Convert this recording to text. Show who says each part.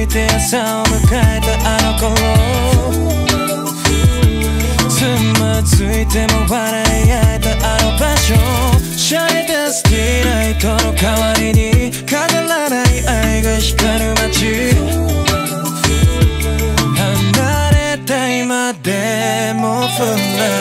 Speaker 1: て朝を迎えたあの頃、つまずいても笑い合えたあの場所、シャイダスティライトの代わりに飾らない愛が光る街、離れた今でもフラ